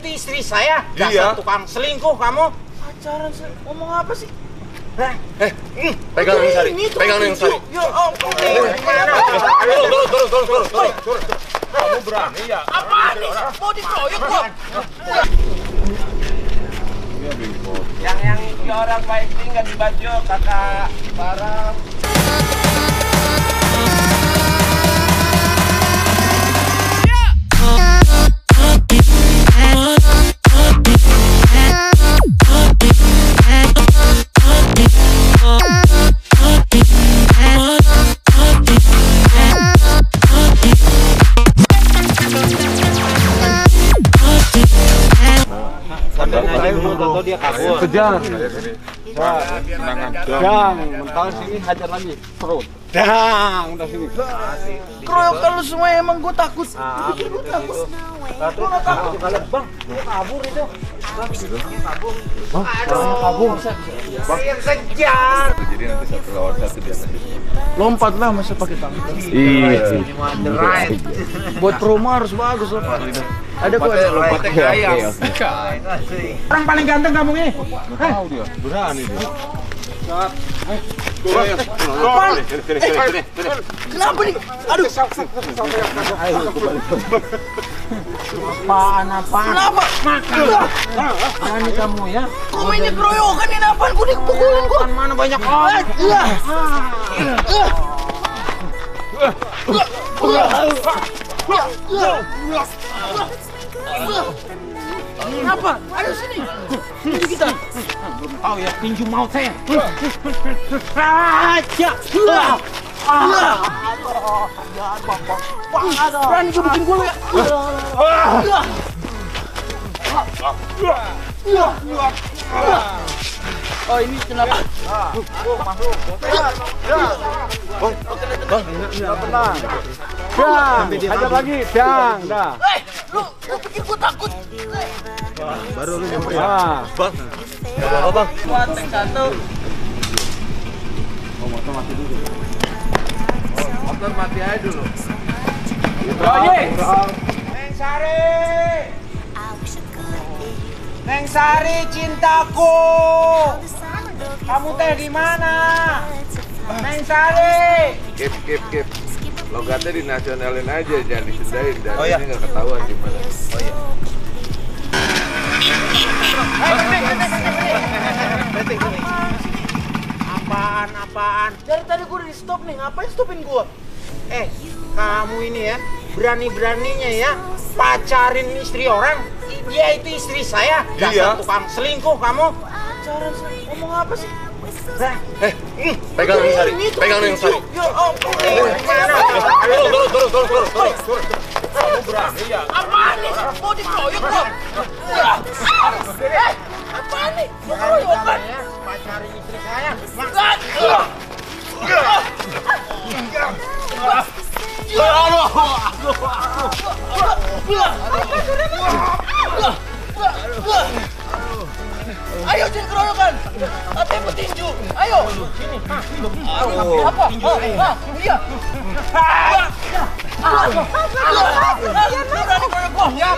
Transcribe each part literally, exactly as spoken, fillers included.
itu istri saya. Dasar Iya. tukang selingkuh kamu. Pacaran selingkuh. Ngomong apa sih? Hah? Eh, hmm, pegang yang Sari. Pegang yang Sari. Ya ampun. Gimana? Turun, turun, turun, turun, turun, turun, turun. Kamu berani ya? Apaan nih? Mau dikeroyok gua. Yang yang itu orang baik tinggal di baju kakak Barang. Dia kabur. Kejar. Dang, mental sini hajar lagi. Perut. Dang, udah sini. Keroyokan lu semua emang gua takut. Pikir gua takut. Gua enggak takut. Bang, dia kabur itu. Bang, kabur. Bang, kabur. Saya kejar. Jadi nanti satu lawan satu dia. Lompat lah masa pakai tangan. Iya. Buat promo harus bagus loh, Pak. Ada gua Lompat kayak orang paling ganteng kamu ini. Tahu dia, berani dia. Apaan? Kenapa nih? Aduh. Apaan apaan? Kenapa? Berani kamu ya? Kok mainnya keroyokan ini apaan? Gua dipukulin gua. Mana banyak orang? Kenapa? Ayo sini. Tinju kita. Oh ya, tinju maut saya. Aja. Berani gue bikin gue ya. Oh ini kenapa? Masuk. Bang, enggak tenang. Dang, hajar lagi. Dang, dah. Eh, lu, lu pikir gue takut? Baru lu nyamperin. Ah, Bang. Enggak apa-apa, Bang. Buat tank satu. oh, motor mati dulu. Motor mati aja dulu. Ayo. Neng Sari. Neng Sari cintaku. Kamu teh di mana? Neng Sari. Kip, kip, kip. Logatnya dinasionalin aja, jangan disendain. Dan Oh, iya. ini nggak ketahuan di mana. Oh iya. Apaan, apaan? Dari tadi gue udah di stop nih, ngapain stopin gue? Eh, kamu ini ya, berani-beraninya ya, pacarin istri orang. Dia itu istri saya, dasar Iya. tukang selingkuh kamu. Pacaran selingkuh, ngomong apa sih? Hah? Eh, hmm, pegang yang Sari. Ini tuh Pegang yang Sari. Ya ampun, gimana? Turun, turun, turun, turun, turun, turun, turun. Kamu berani ya? Apaan nih? Mau dikeroyok gua? Eh, apaan nih? Mau keroyokan? Pacarin istri saya. Makan. Ayo jangan keroyokan. Ada yang petinju. Ayo. Sini. Apa? Oh, ah, iya. Berani keroyok gua. Ya.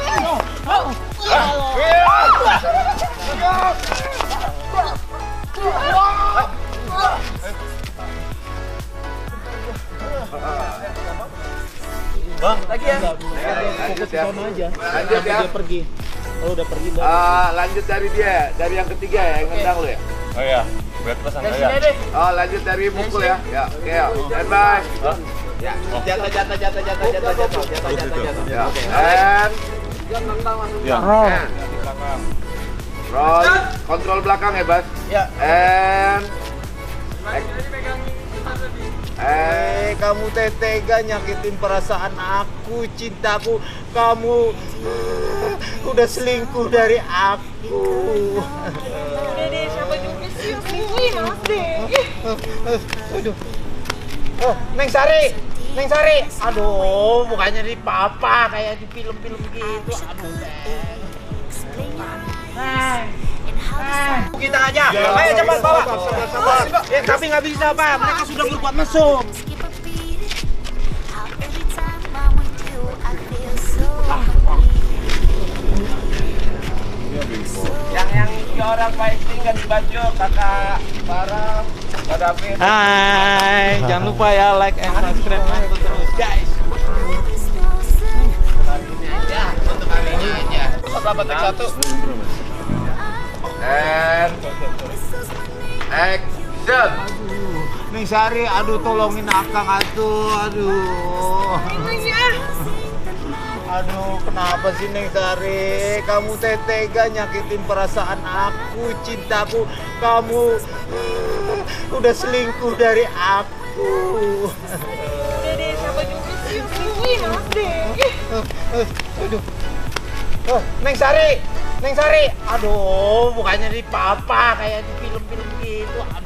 Bang, Lagi ya. lanjut ya. aja. Lanjut ya. Dia pergi. Kalau udah pergi baru. Ah, lanjut dari dia, dari yang ketiga ya, yang ngendang lu ya. Oh iya, buat pesan Dari saya. sini deh. Oh, lanjut dari mukul ya. Ya, oke ya. Stand by. Ya, jatuh jatuh jatuh jatuh jatuh jatuh jatuh jatuh jatuh. Ya. And Ya. and roll. Kontrol belakang ya, Bas. Ya. And Eh, kamu teh tega nyakitin perasaan aku, cintaku. Kamu uh, udah selingkuh dari aku. Udah deh, siapa juga sih yang selingkuhin, maaf deh. Aduh. Oh, Neng Sari, Neng Sari. Aduh, bukannya di papa kayak di film-film gitu. Aduh, Neng. Neng. Neng. Kita aja. Ayo cepat bawa. Ya, tapi nggak bisa, Pak. Mereka sudah berbuat mesum. orang fighting ganti baju, kakak Farah, Kak David. Hai, jangan lupa ya like and subscribe Mantu terus guys. Hari ini aja, untuk hari ini aja. Apa tek satu? And action. Neng Sari, aduh tolongin akang atuh, aduh. Aduh, kenapa sih Neng Sari? Kamu teh tega nyakitin perasaan aku, cintaku. Kamu uh, udah selingkuh dari aku. Dede, siapa juga sih yang selingkuhin deh? Aduh. Oh, Neng Sari, Neng Sari. Aduh, bukannya di papa kayak di film-film gitu. Aduh.